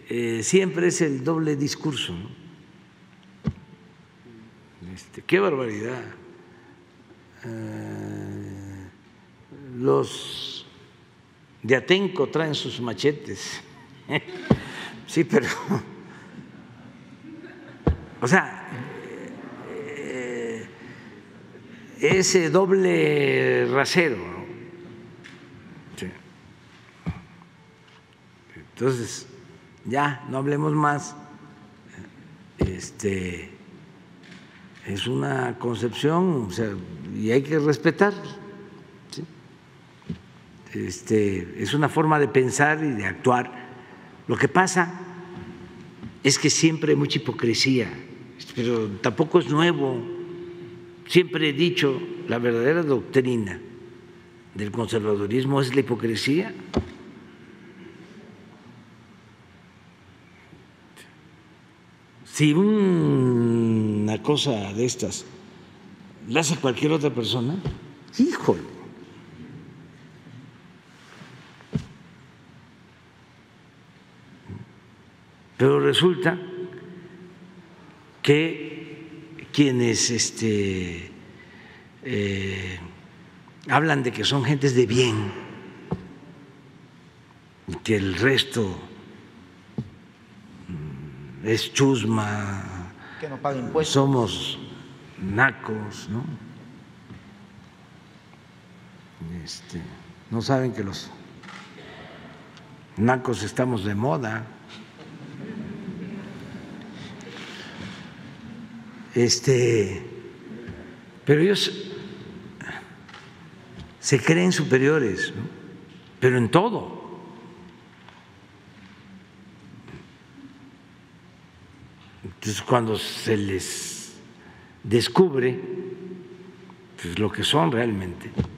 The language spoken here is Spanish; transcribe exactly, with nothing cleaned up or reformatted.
eh, siempre es el doble discurso, ¿no? Este, ¡qué barbaridad! Eh, los de Atenco traen sus machetes. Sí, pero, o sea, eh, ese doble rasero, ¿no? Sí. Entonces, ya, no hablemos más. Este, es una concepción, o sea, y hay que respetar. ¿Sí? Este, es una forma de pensar y de actuar. Lo que pasa es que siempre hay mucha hipocresía, pero tampoco es nuevo. Siempre he dicho, la verdadera doctrina del conservadurismo es la hipocresía. Si una cosa de estas la hace cualquier otra persona, híjole. Pero resulta que quienes este, eh, hablan de que son gentes de bien y que el resto es chusma, que no paga impuestos, somos nacos, ¿no? Este, no saben que los nacos estamos de moda. Este, pero ellos se creen superiores, ¿no? Pero en todo. Entonces, cuando se les descubre pues, lo que son realmente,